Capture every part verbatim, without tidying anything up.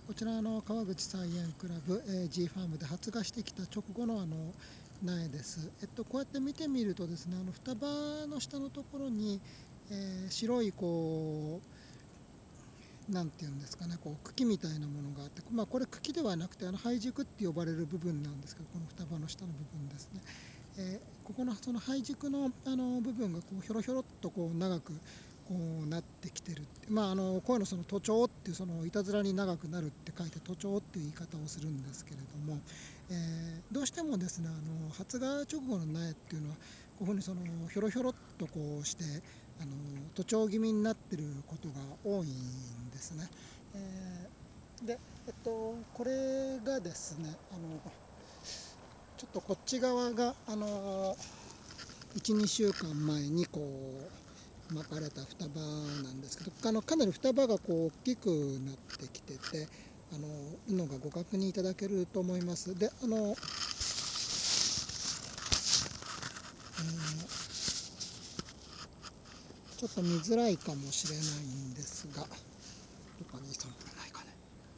こちらの川口菜園クラブ、えー、G ファームで発芽してきた直後のあの苗です。えっと、こうやって見てみるとですね、あの双葉の下のところに、えー、白いこうなんていうんですかね、こう茎みたいなものがあって、まあ、これ茎ではなくてあの胚軸って呼ばれる部分なんですけど、この双葉の下の部分ですね。えー、ここのその胚軸のあの部分がこうひょろひょろっとこう長くこうなってきてるって、まあ、あのこういうのその徒長っていうそのいたずらに長くなるって書いて徒長っていう言い方をするんですけれども、えー、どうしてもですね、あの発芽直後の苗っていうのはこういうふうにそのひょろひょろっとこうしてあの徒長気味になってることが多いんですね。えー、で、えっと、これがですね、あのちょっとこっち側があのいち、にしゅうかんまえにこう巻かれた双葉なんですけど、あのかなり双葉がこう大きくなってきてて、あのいうのがご確認いただけると思います。で、あの、えー、ちょっと見づらいかもしれないんですが、どこかにサンプルないかね。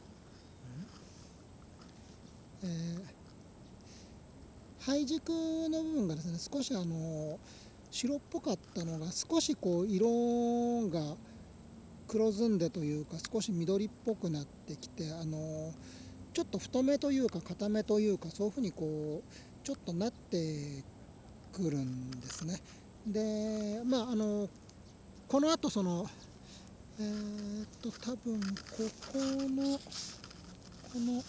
えー胚軸の部分がですね、少しあの白っぽかったのが少しこう色が黒ずんでというか少し緑っぽくなってきて、あのちょっと太めというか硬めというか、そういうふうにこうちょっとなってくるんですね。で、まああのこの後そのえー、っと多分ここのこの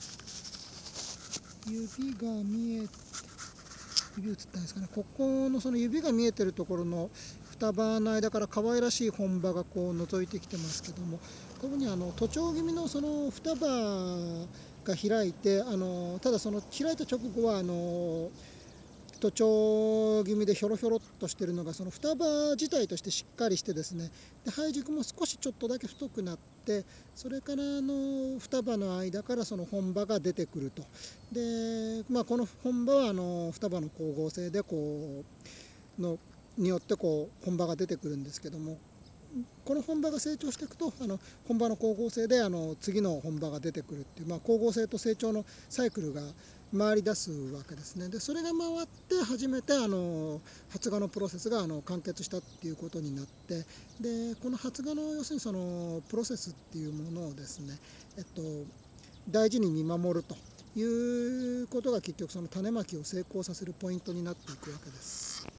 指が見えて指映ったんですかね、ここのその指が見えてるところの双葉の間から可愛らしい本葉がこう覗いてきてますけども、こういうふうにあの徒長気味のその双葉が開いて、あのただその開いた直後はあの徒長気味でひょろひょろっとしてるのがその双葉自体としてしっかりしてですね、で胚軸も少しちょっとだけ太くなって、それからあの双葉の間からその本葉が出てくると。で、まあ、この本葉はあの双葉の光合成でこうのによってこう本葉が出てくるんですけども、この本葉が成長していくとあの本葉の光合成であの次の本葉が出てくるっていう、まあ、光合成と成長のサイクルが回り出すわけですね。でそれが回って初めてあの発芽のプロセスがあの完結したっていうことになって、でこの発芽の要するにそのプロセスっていうものをですね、えっと、大事に見守るということが結局その種まきを成功させるポイントになっていくわけです。